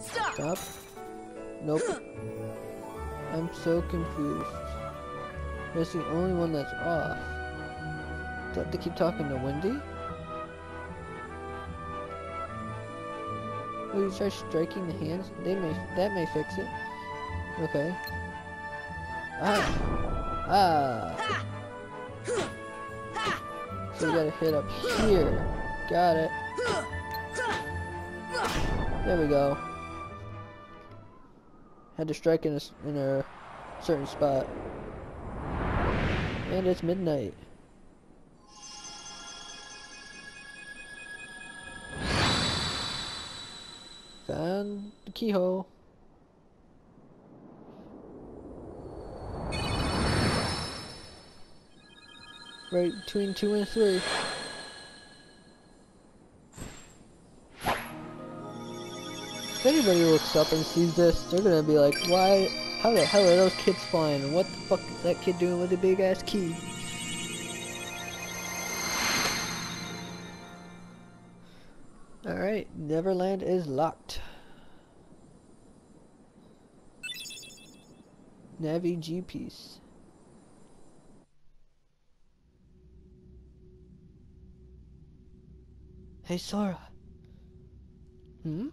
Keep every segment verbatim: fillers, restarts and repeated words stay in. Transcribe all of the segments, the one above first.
Stop. Stop. Nope. I'm so confused. That's the only one that's off. Do I have to keep talking to Wendy? Will you try striking the hands? They may that may fix it. Okay. Ah. Ah. So we gotta hit up here. Got it. There we go. Had to strike in a, in a certain spot. And it's midnight. Found the keyhole. Right between two and three. If anybody looks up and sees this, they're gonna be like, why, how the hell are those kids flying? And what the fuck is that kid doing with a big ass key? Alright, Neverland is locked. Navi G piece. Hey Sora. Hmm?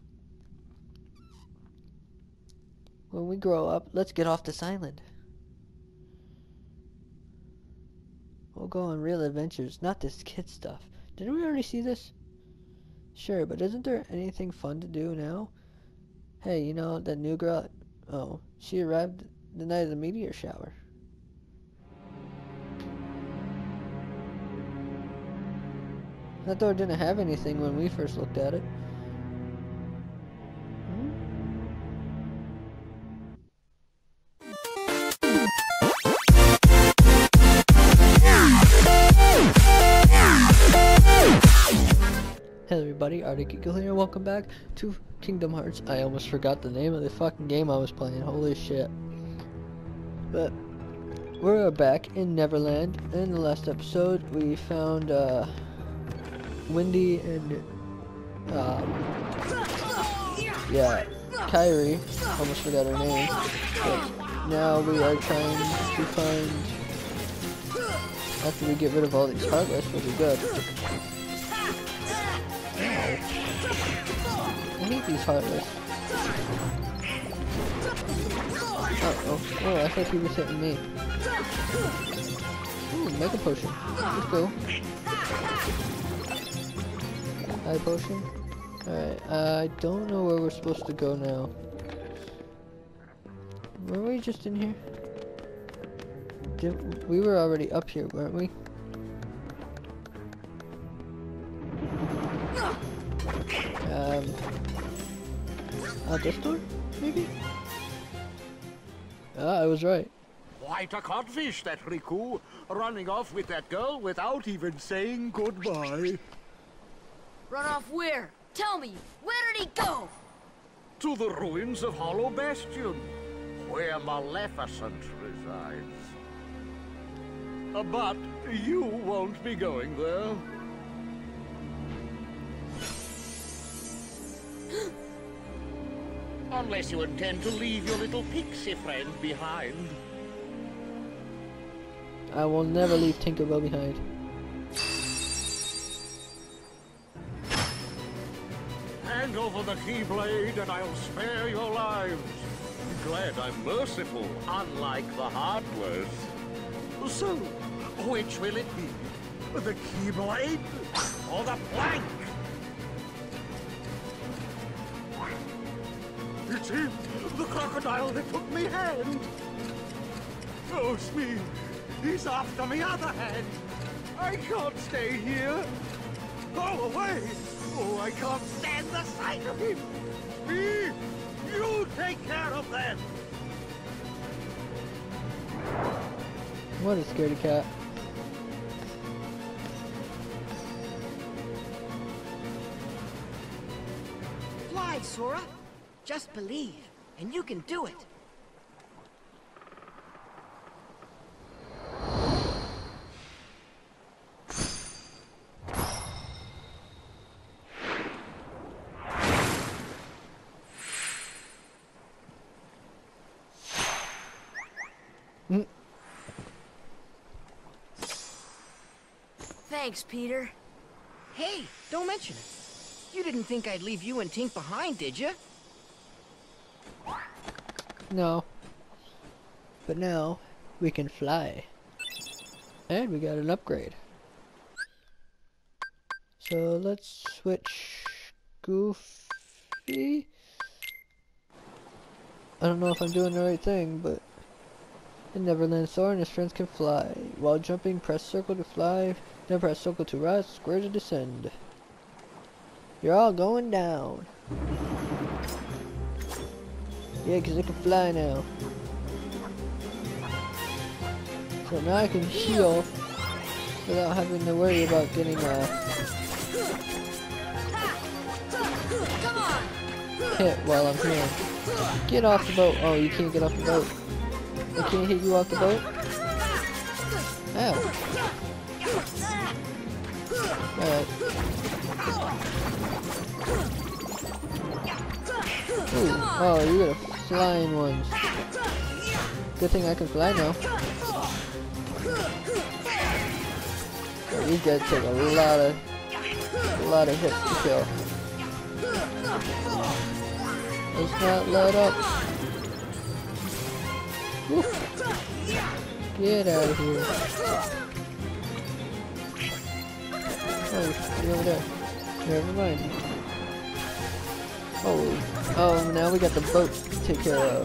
When we grow up, let's get off this island. We'll go on real adventures, not this kid stuff. Didn't we already see this? Sure, but isn't there anything fun to do now? Hey, you know, that new girl... Oh, she arrived the night of the meteor shower. That door didn't have anything when we first looked at it. Hmm? Hello everybody, Arctic Eagle here, welcome back to Kingdom Hearts. I almost forgot the name of the fucking game I was playing, holy shit. But, we're back in Neverland. In the last episode, we found, uh, Wendy and, um, yeah, Kairi, almost forgot her name. But now we are trying to find, after we get rid of all these Heartless, we'll be good. I hate these Heartless. Uh oh. Oh, I thought he was hitting me. Ooh, Mega Potion. Let's go. Eye Potion. Alright, uh, I don't know where we're supposed to go now. Were we just in here? Did, we were already up here, weren't we? Um, uh, this door, maybe? Ah, I was right. Quite a codfish, that Riku, running off with that girl without even saying goodbye. Run off where? Tell me, where did he go? To the ruins of Hollow Bastion, where Maleficent resides. Uh, but you won't be going there. Unless you intend to leave your little pixie friend behind. I will never leave Tinkerbell behind. Hand over the Keyblade and I'll spare your lives. Glad I'm merciful, unlike the Heartless. So, which will it be? The Keyblade or the plank? It's him, the crocodile that took me hand. Oh, Smee, he's after me other hand. I can't stay here. Go away. Oh, I can't stand the sight of him. Smee, you take care of them. What a scaredy cat. Fly, Sora. Just believe, and you can do it. Mm. Thanks, Peter. Hey, don't mention it. You didn't think I'd leave you and Tink behind, did you? No. But now, we can fly. And we got an upgrade. So let's switch Goofy. I don't know if I'm doing the right thing, but in Neverland, Sora and his friends can fly. While jumping, press circle to fly, then press circle to rise, square to descend. You're all going down. Yeah, because I can fly now. So now I can heal without having to worry about getting uh, hit while I'm healing. Get off the boat. Oh, you can't get off the boat. I can't hit you off the boat? Ow. Alright. Ooh. Oh, you got flying ones. Good thing I can fly now. Oh, these guys take a lot of, a lot of hits to kill. Let's not let up. Woo. Get out of here. Oh, you're over there. Never mind. Oh, oh, now we got the boat to take care of.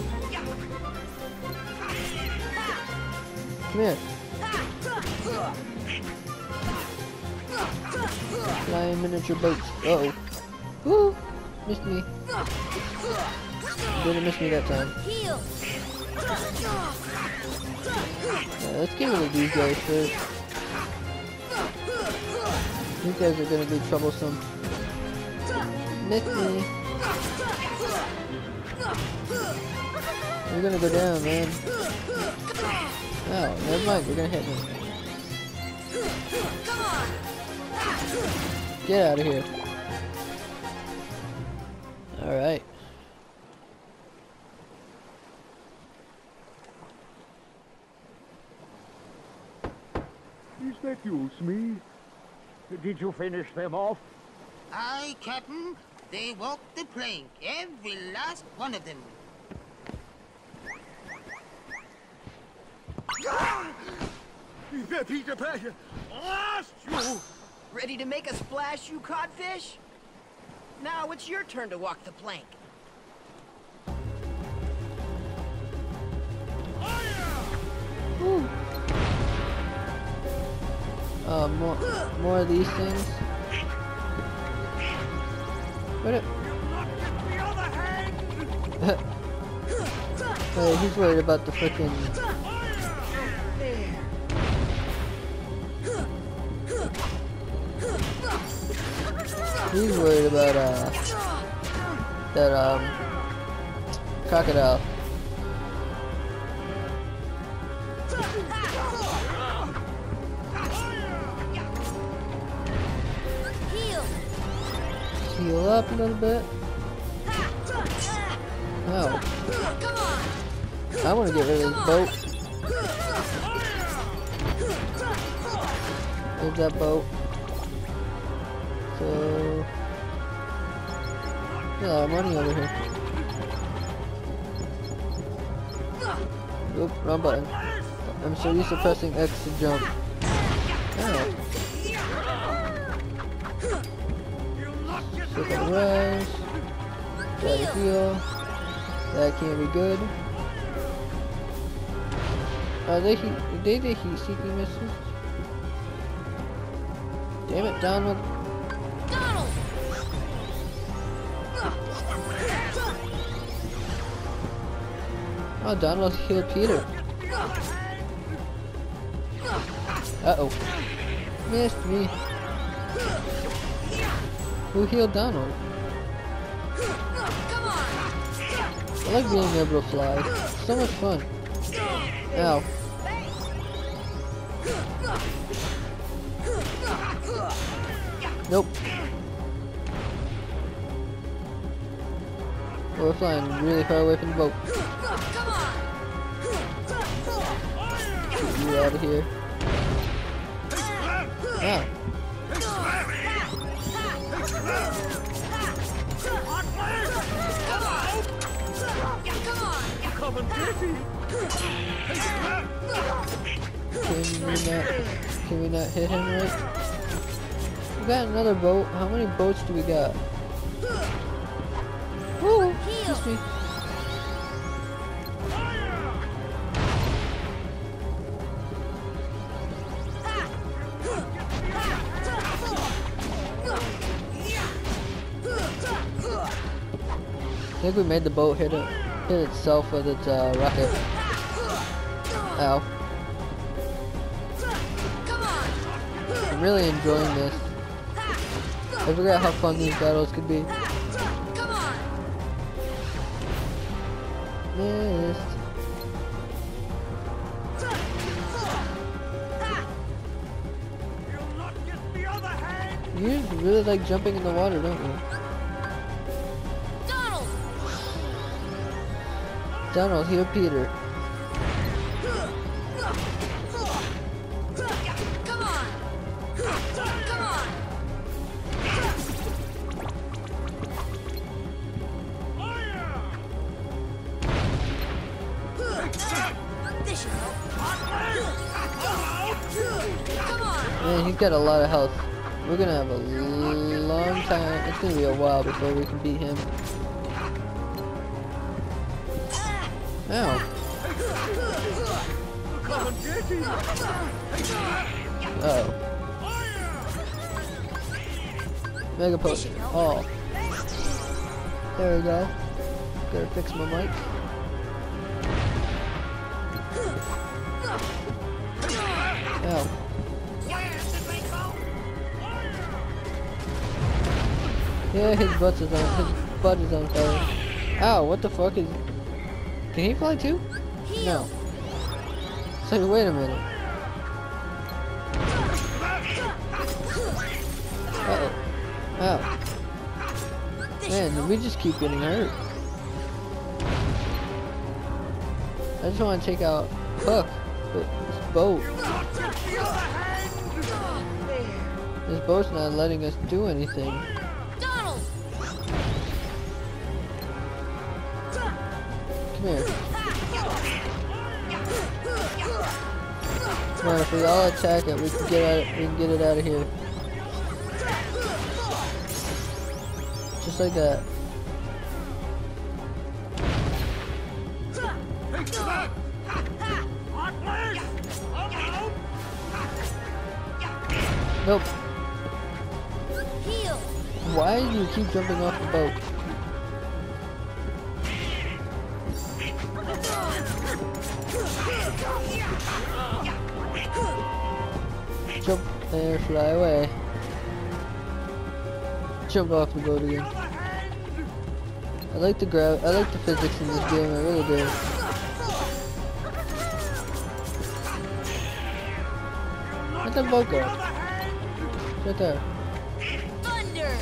Come here. Flying miniature boats. Uh oh. Woo! Missed me. Didn't miss me that time. Yeah, let's get rid of these guys first. These guys are gonna be troublesome. Miss me. You're gonna go down, man. Oh, never mind. You're gonna hit me. Get out of here. Alright. Is that you, Smee? Did you finish them off? Aye, Captain. They walked the plank, every last one of them. Peter Pan, lost you! Ready to make a splash, you codfish? Now it's your turn to walk the plank. Woo. Uh, more, more of these things. What it? Hey, he's worried about the frickin' He's worried about uh that um crocodile. Heal up a little bit. Oh. I want to get rid of this boat. There's that boat. So, there's a lot of money over here. Oop, wrong button. I'm so used to pressing X to jump. Oh. Circle rise. Gotta heal. That can't be good. Are they heat? Are they the heat-seeking missiles? Damn it, Donald! Donald! Oh, Donald healed Peter. Uh oh, missed me. Who healed Donald? I like being able to fly. So much fun. Ow. Nope. We're flying really far away from the boat. you out of here. Ow. Come and get me. Can we not, can we not hit him right? We got another boat. How many boats do we got? Woo! Excuse me. I think we made the boat hit it, hit itself with its uh, rocket. Ow. I'm really enjoying this. I forgot how fun these battles could be. Missed. You'll not get the other hand. You really like jumping in the water, don't you? Donald! Donald, heal Peter. Come on! Come on! This should help. Come on! Man, he's got a lot of health. We're gonna have a long time. It's gonna be a while before we can beat him. Ow. Come and get me. Uh oh. Mega potion. Oh. There we go. Gotta fix my mic. Ow. Yeah, his butt is on. His butt is on fire. Ow! What the fuck is? Can he fly too? No. So wait a minute. Uh oh. Ow. Man, we just keep getting hurt. I just want to take out Hook, but this boat. This boat's not letting us do anything. Donald! Come here. Come on, if we all attack it, we can get out. We can get it out of here. Just like that. Nope. Heal! Why do you keep jumping off the boat? Jump there, fly away. Jump off the boat again. I like the gra- I like the physics in this game, I really do. Where'd the boat go? It's right there. Thunder!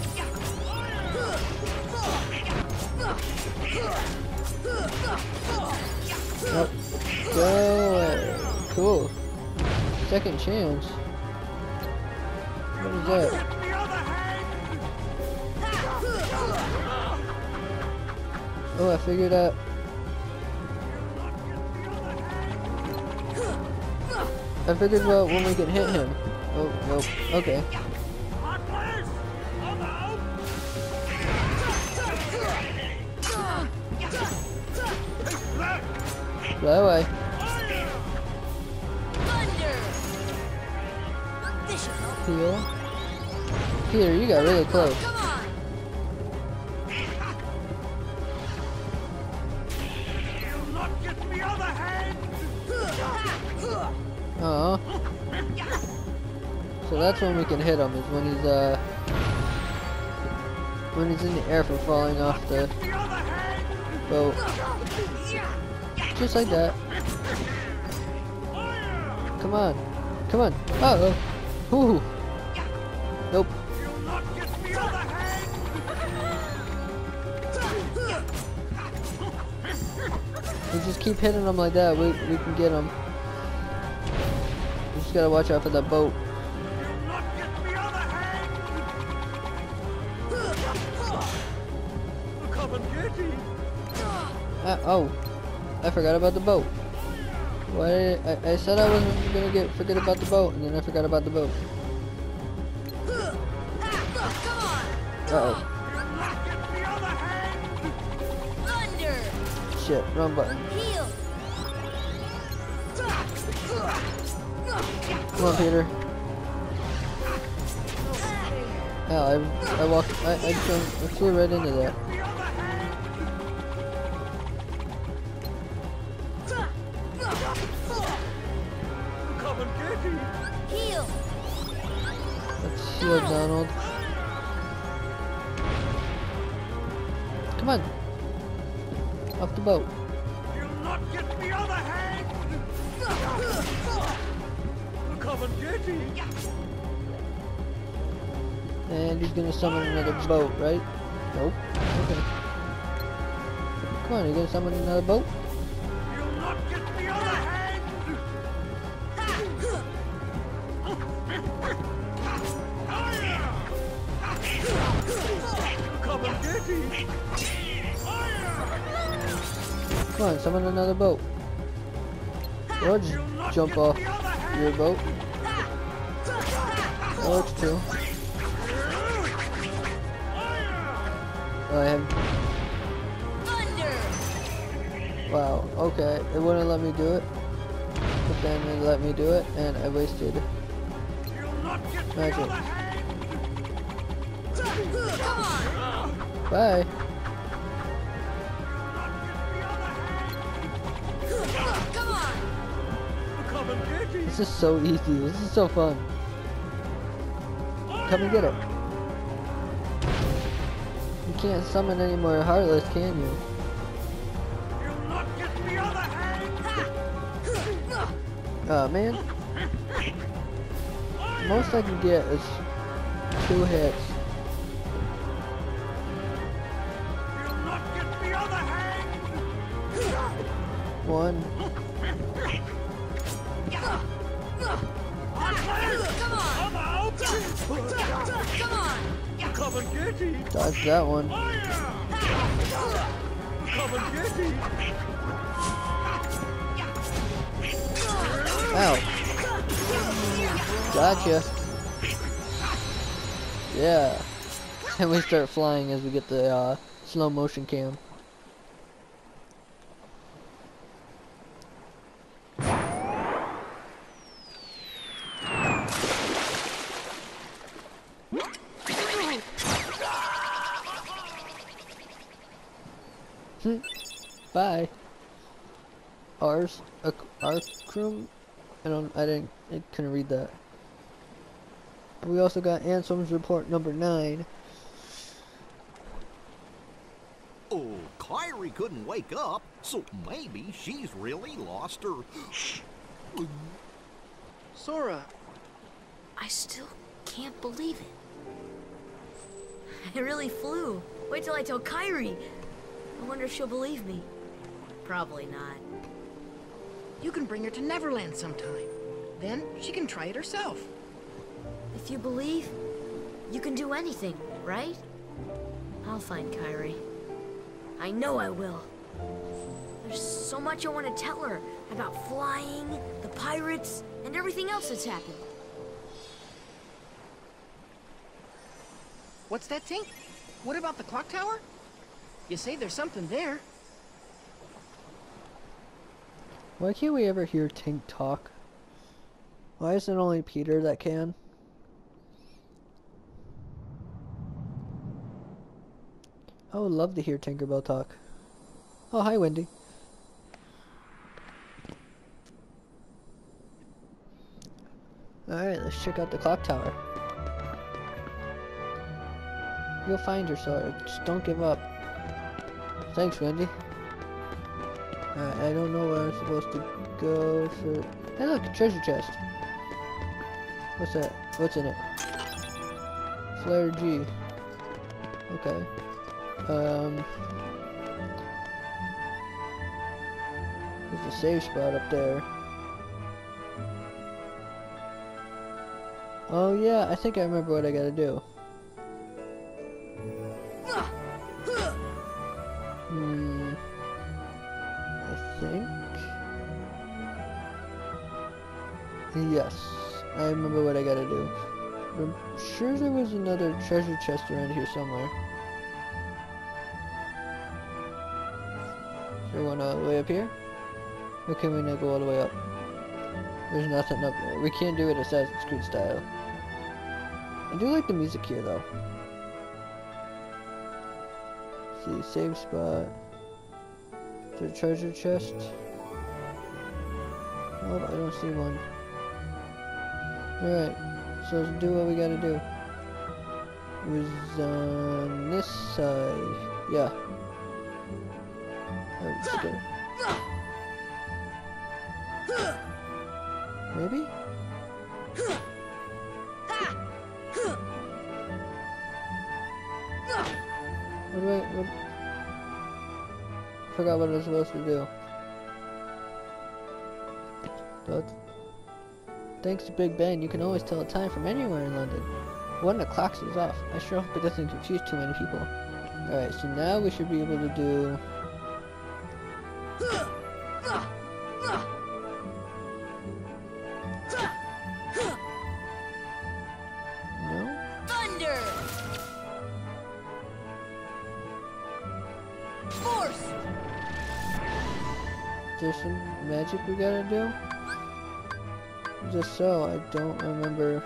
Nope. Go away. Cool. Second chance. What is that? Oh, I figured out. I figured out when we can hit him. Oh, nope. Okay. Fly away. Thunder! This should help. Heal. Peter, you got really close. Come on! Uh-huh. So that's when we can hit him, is when he's, uh... when he's in the air from falling off the boat. Just like that. Come on. Come on. Uh-oh. Ooh. Nope. We just keep hitting them like that. We, we can get them. gotta watch out for that boat. You'll not get the other hand! Come and get him! Uh, oh, I forgot about the boat. Why did I, I said I wasn't gonna get forget about the boat, and then I forgot about the boat. Uh oh. You'll not get the other hand! Thunder! Shit, wrong button. Heal! Come on, Peter. Oh, I, I walked, I, I, jumped, I flew right into that. The other hand! Come and get him! Heal! Let's heal Donald. Come on. Off the boat. You'll not get the other hand! Come and get him! And he's gonna summon another boat, right? Nope. Okay. Come on, you gonna summon another boat? You'll not get the other hand! Come and get him! Come on, summon another boat. Or just jump off your boat. That works too. Oh, I have. Thunder! Wow, okay. It wouldn't let me do it. But then it let me do it, and I wasted magic. Come on! Bye. Come on! Come and get him! This is so easy. This is so fun. Come and get it. You can't summon any more Heartless, can you? You'll not get the other hand! Oh man. Most I can get is two hits. You'll not get the other hand! One. Come on! I'm out! Come on! Come and get him! Dodge that one. Come and get him! Ow. Gotcha. Yeah. And we start flying as we get the uh, slow motion cam. Bye. Ours, Arcrum. I don't. I didn't. I couldn't read that. We also got Anselm's report number nine. Oh, Kyrie couldn't wake up, so maybe she's really lost her. Sora, I still can't believe it. I really flew. Wait till I tell Kyrie. I wonder if she'll believe me. Probably not. you can bring her to Neverland sometime. Then she can try it herself. If you believe, you can do anything, right? I'll find Kyrie. I know I will. There's so much I want to tell her about flying, the pirates, and everything else that's happened. What's that, Tink? What about the clock tower? You say there's something there. Why can't we ever hear Tink talk? Why is it only Peter that can? I would love to hear Tinkerbell talk. Oh, hi, Wendy. Alright, let's check out the clock tower. You'll find your sword. Just don't give up. Thanks, Wendy. Alright, I don't know where I'm supposed to go for... Hey, look, a treasure chest. What's that? What's in it? Flare G. Okay. Um... There's a save spot up there. Oh yeah, I think I remember what I gotta do. Hmm. I think. Yes, I remember what I gotta do. I'm sure there was another treasure chest around here somewhere. Is there one all the way up here? Or can we not go all the way up? There's nothing up there. We can't do it Assassin's Creed style. I do like the music here though. Let's see, save spot. The treasure chest. Oh, I don't see one. Alright, so let's do what we gotta do. It was on this side. Yeah. Alright, let's get it. Maybe? What do I... What? Forgot what I was supposed to do. But thanks to Big Ben, you can always tell the time from anywhere in London. When the clock is off, I sure hope it doesn't confuse too many people. Alright, so now we should be able to do... No? Thunder! Force! There's some magic we gotta do? Just so, I don't remember.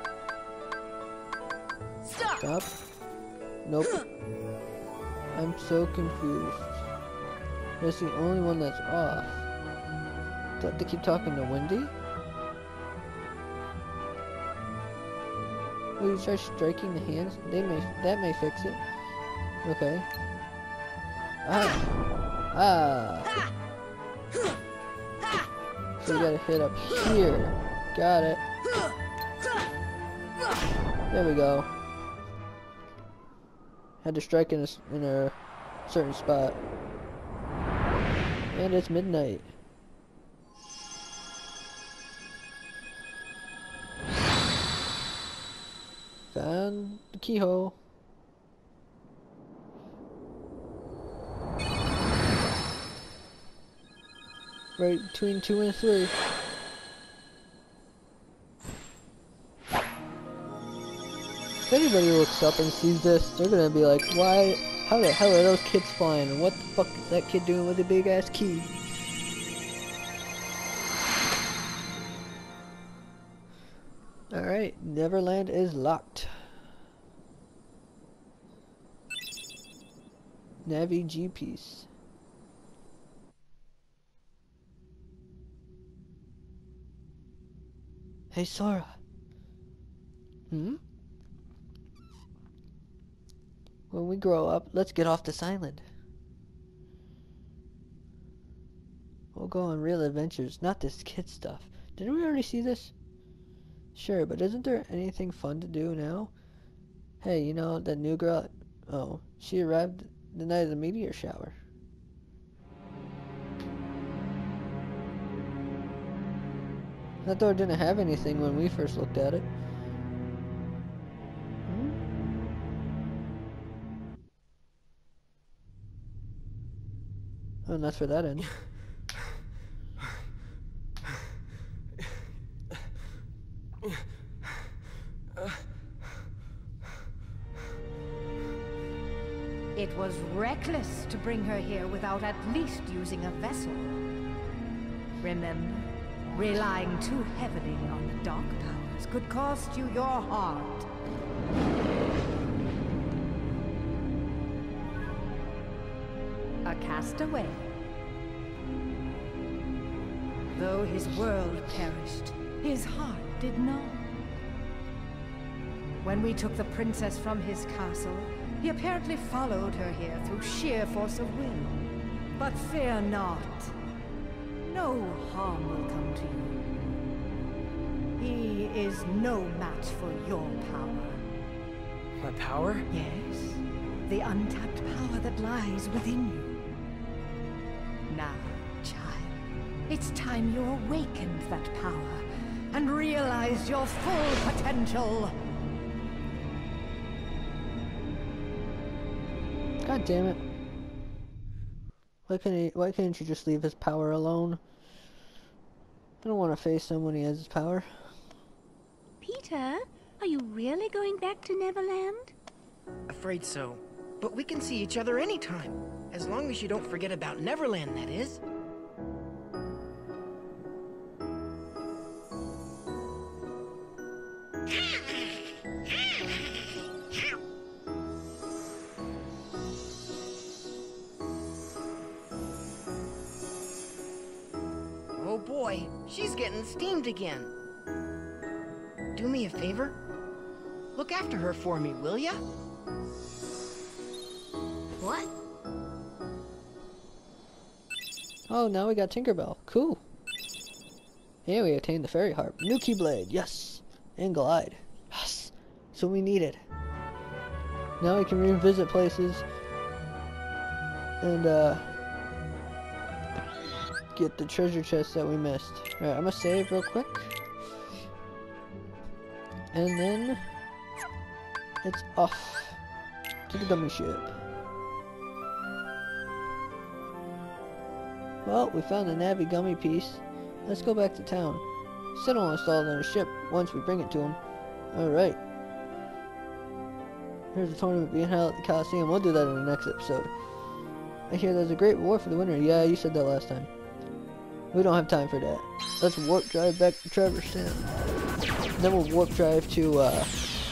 Stop! Stop? Nope. I'm so confused. That's the only one that's off. Do I have to keep talking to Wendy? Will you try striking the hands? They may, that may fix it. Okay. Ah! Ah! So we gotta hit up here. Got it. There we go. Had to strike in a, s- in a certain spot. And it's midnight. Found the keyhole. Right between two and three. If anybody looks up and sees this, they're gonna be like, why, how the hell are those kids flying? And what the fuck is that kid doing with a big ass key? Alright, Neverland is locked. Navi G piece. Hey Sora. Hmm? When we grow up, let's get off this island. We'll go on real adventures, not this kid stuff. Didn't we already see this? Sure, but isn't there anything fun to do now? Hey, you know, that new girl... Oh, she arrived the night of the meteor shower. That door didn't have anything when we first looked at it. Hmm? Oh, not for that end. It was reckless to bring her here without at least using a vessel. Remember, relying too heavily on the dark powers could cost you your heart. A castaway. Though his world perished, his heart did not. When we took the princess from his castle, he apparently followed her here through sheer force of will. But fear not. No harm will come to you. He is no match for your power. My power? Yes, the untapped power that lies within you. Now, child, it's time you awakened that power and realize your full potential. God damn it. Why can't he, why can't you just leave his power alone? I don't want to face him when he has his power. Peter, are you really going back to Neverland? Afraid so. But we can see each other anytime. As long as you don't forget about Neverland, that is. Oh boy, she's getting steamed again. Do me a favor? Look after her for me, will ya? What? Oh, now we got Tinkerbell. Cool. And we attained the fairy harp. New keyblade, yes. And glide. Yes. So we needed. Now we can revisit places and uh get the treasure chest that we missed. Alright, I'm gonna save real quick. And then it's off to the gummy ship. Well, we found the Navi gummy piece. Let's go back to town. Sid will install it on a ship once we bring it to him. Alright. Here's a tournament being held at the Coliseum. We'll do that in the next episode. I hear there's a great reward for the winner. Yeah, you said that last time. We don't have time for that. Let's warp drive back to Traverse Town. Then we'll warp drive to, uh...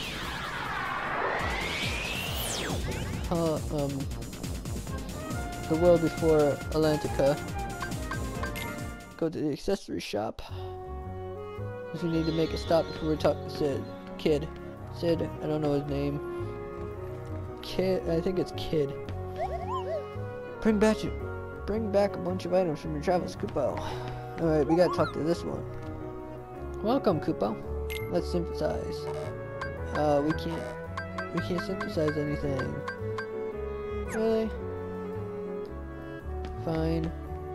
uh um... the world before Atlantica. Go to the accessory shop. Because we need to make a stop before we talk to Sid. Kid. Sid, I don't know his name. Kid, I think it's Kid. Bring back, bring back a bunch of items from your travels, Koopo. Alright, we gotta talk to this one. Welcome, Koopo. Let's synthesize. Uh, we can't, we can't synthesize anything. Really? Fine.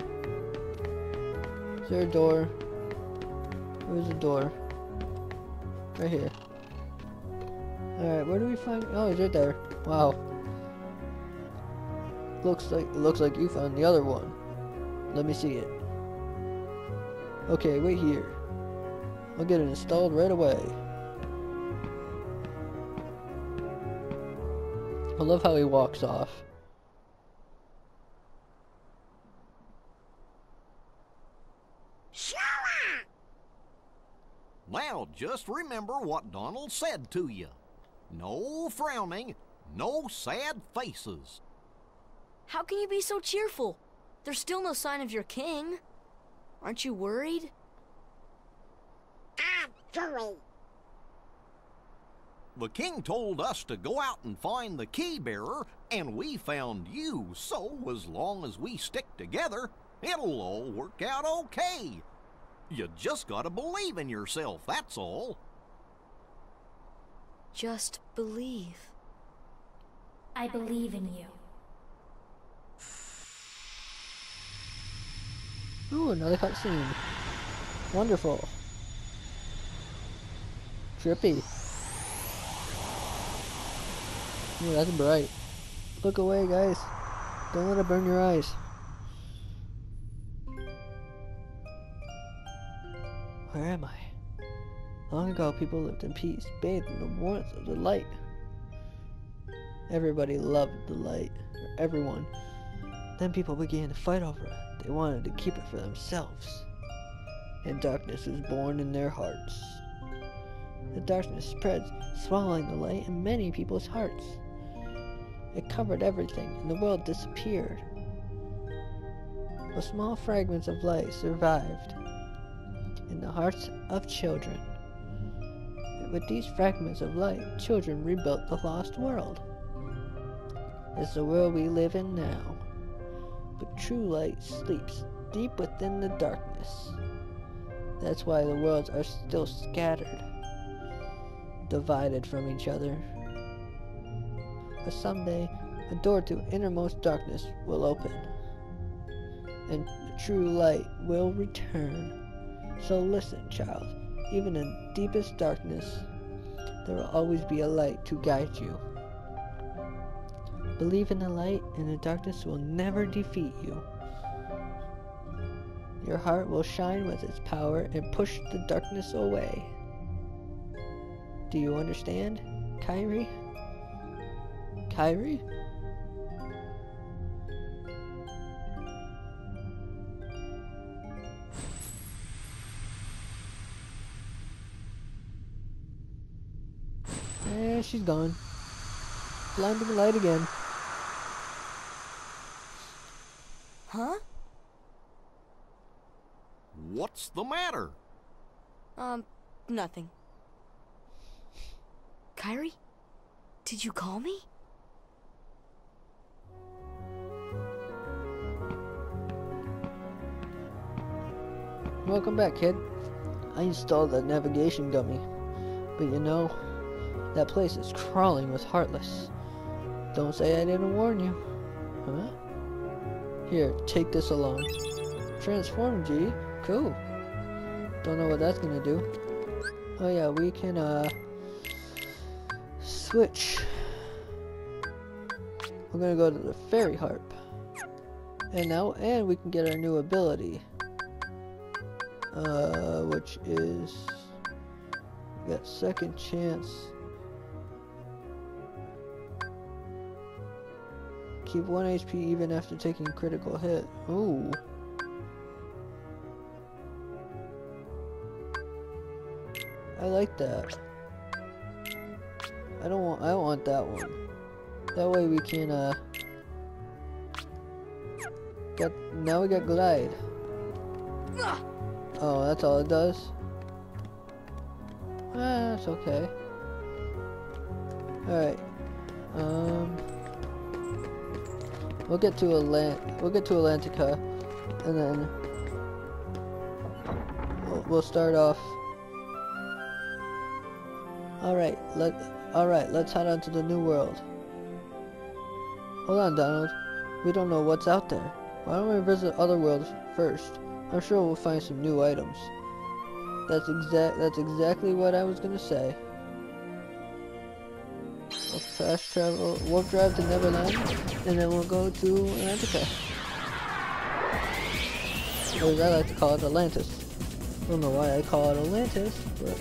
Is there a door? Where's the door? Right here. Alright, where do we find... Oh, he's right there. Wow. Looks like... It looks like you found the other one. Let me see it. Okay, wait here. I'll get it installed right away. I love how he walks off. Now, just remember what Donald said to you. No frowning, no sad faces. How can you be so cheerful? There's still no sign of your king. Aren't you worried? Actually. The king told us to go out and find the key bearer, and we found you, so as long as we stick together, it'll all work out okay. You just gotta believe in yourself, that's all. Just believe. I believe in you. Ooh, another cutscene. Wonderful. Trippy. Ooh, that's bright. Look away, guys. Don't let it burn your eyes. Where am I? Long ago, people lived in peace, bathed in the warmth of the light. Everybody loved the light. Everyone. Then people began to fight over it. They wanted to keep it for themselves. And darkness was born in their hearts. The darkness spread, swallowing the light in many people's hearts. It covered everything, and the world disappeared. But small fragments of light survived in the hearts of children. And with these fragments of light, children rebuilt the lost world. It's the world we live in now. But true light sleeps deep within the darkness. That's why the worlds are still scattered, divided from each other. But someday, a door to innermost darkness will open, and the true light will return. So listen, child, even in deepest darkness, there will always be a light to guide you. Believe in the light, and the darkness will never defeat you. Your heart will shine with its power and push the darkness away. Do you understand, Kairi? Kairi? And she's gone. Blinding light again. Huh? What's the matter? Um, nothing. Kairi? Did you call me? Welcome back, kid. I installed the navigation dummy, but you know, that place is crawling with Heartless. Don't say I didn't warn you. Huh? Here, take this along. Transform, G. Cool. Don't know what that's gonna do. Oh yeah, we can, uh... switch. We're gonna go to the Fairy Harp. And now, and we can get our new ability. Uh, which is... We got second chance. Keep one H P even after taking a critical hit. Ooh. I like that. I don't want I don't want that one. That way we can uh got now we got glide. Oh, that's all it does? Ah, that's okay. Alright. Um We'll get to Atlant we'll get to Atlantica, and then we'll, we'll start off. All right, let all right, let's head on to the new world. Hold on, Donald. We don't know what's out there. Why don't we visit other worlds first? I'm sure we'll find some new items. That's exact. That's exactly what I was gonna say. We'll fast travel. We'll drive to Neverland, and then we'll go to Atlantica. Or as I like to call it, Atlantis. I don't know why I call it Atlantis, but...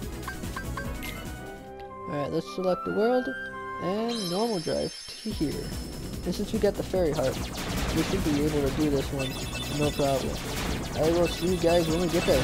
Alright, let's select the world, and normal drive to here. And since we got the Fairy Harp, we should be able to do this one, no problem. I will see you guys when we get there.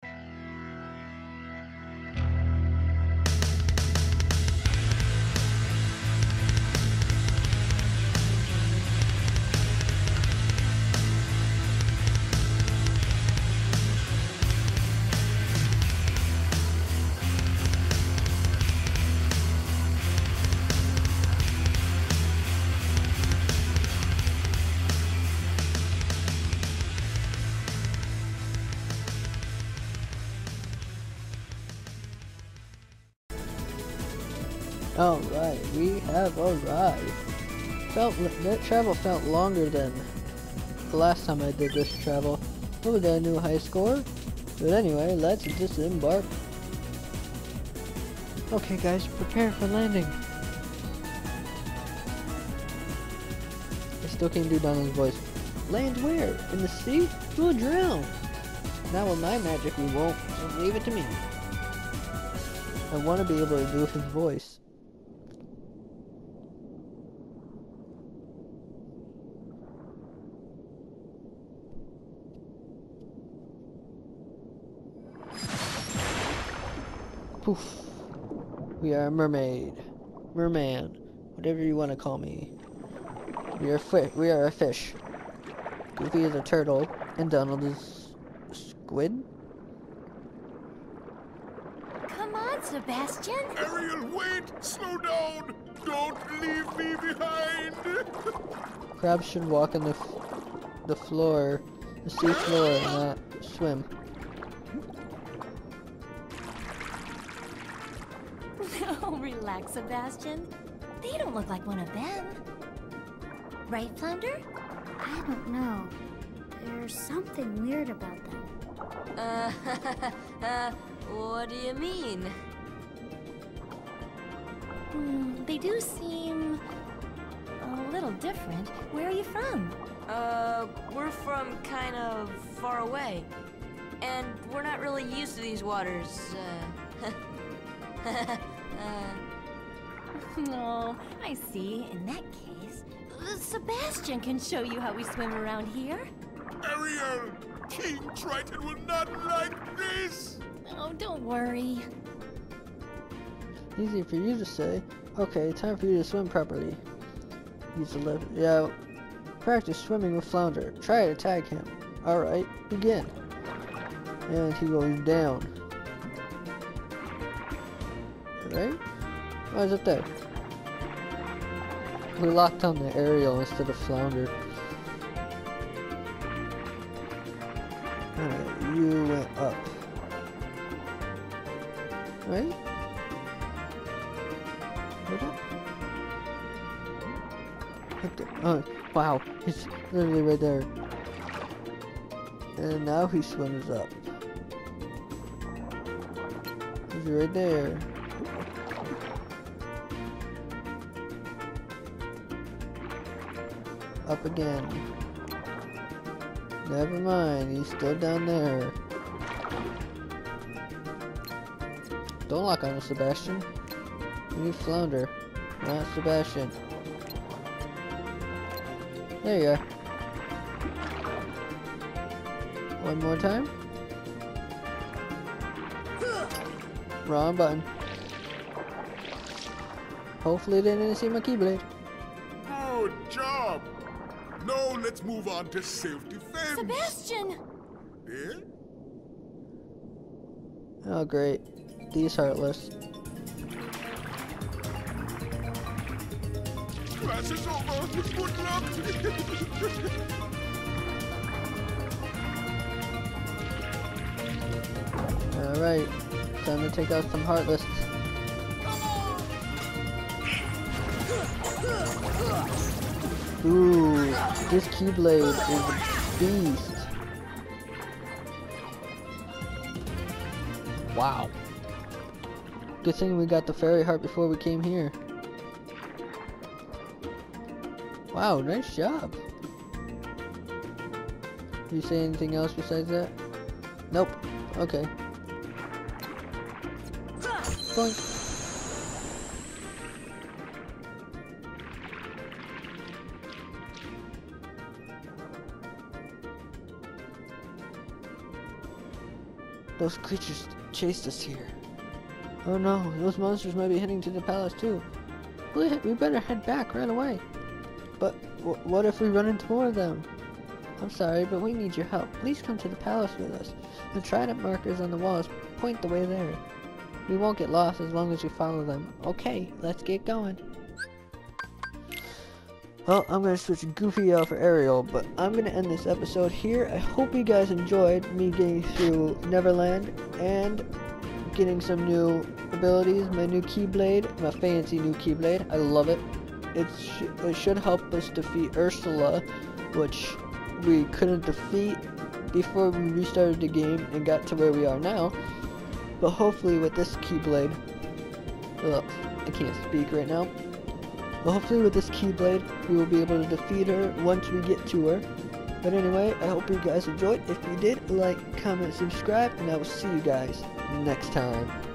Alright, we have arrived. Felt that travel felt longer than the last time I did this travel. Oh, we got a new high score. But anyway, let's disembark. Okay guys, prepare for landing. I still can't do Donald's voice. Land where? In the sea? We'll drown. Not with my magic we won't, so leave it to me. I want to be able to do his voice. Poof. We are a mermaid. Merman. Whatever you want to call me. We are fi we are a fish. Goofy is a turtle, and Donald is a squid? Come on, Sebastian! Ariel, wait! Slow down! Don't leave me behind! Crabs should walk on the f the floor, the sea floor, and not swim. Oh, relax, Sebastian. They don't look like one of them. Right, Flounder? I don't know. There's something weird about them. Uh, uh, what do you mean? Hmm, they do seem a little different. Where are you from? Uh, we're from kind of far away. And we're not really used to these waters, uh... uh... Oh, I see. In that case, uh, Sebastian can show you how we swim around here. Ariel! King Triton will not like this! Oh, don't worry. Easy for you to say. Okay, time for you to swim properly. Use the left. Yeah. Practice swimming with Flounder. Try to tag him. Alright, begin. And he goes down. Alright? Oh, he's up there. We locked on the Ariel instead of Flounder. Alright, you went up. Right? Right up? Right there. Oh, wow. He's literally right there. And now he swims up. He's right there. Up again. Never mind, he's still down there. Don't lock on to Sebastian. We need Flounder, not Sebastian. There you are. One more time. Wrong button. Hopefully they didn't see my keyblade. Good job! Now let's move on to self-defense. Sebastian! Yeah? Oh great. These heartless. Class is over. Good luck. Alright. Time to take out some heartless. Ooh, this Keyblade is a beast. Wow. Good thing we got the fairy heart before we came here. Wow, nice job. You say anything else besides that? Nope. Okay. Boink. Those creatures chased us here. Oh no, those monsters might be heading to the palace too. We we better head back right away. But w what if we run into more of them? I'm sorry, but we need your help. Please come to the palace with us. The trident markers on the walls point the way there. We won't get lost as long as we follow them. Okay, let's get going. Well, I'm going to switch Goofy out for Ariel, but I'm going to end this episode here. I hope you guys enjoyed me getting through Neverland and getting some new abilities. My new Keyblade, my fancy new Keyblade. I love it. It, sh it should help us defeat Ursula, which we couldn't defeat before we restarted the game and got to where we are now. But hopefully with this Keyblade, ugh, I can't speak right now. But hopefully with this Keyblade, we will be able to defeat her once we get to her. But anyway, I hope you guys enjoyed. If you did, like, comment, subscribe, and I will see you guys next time.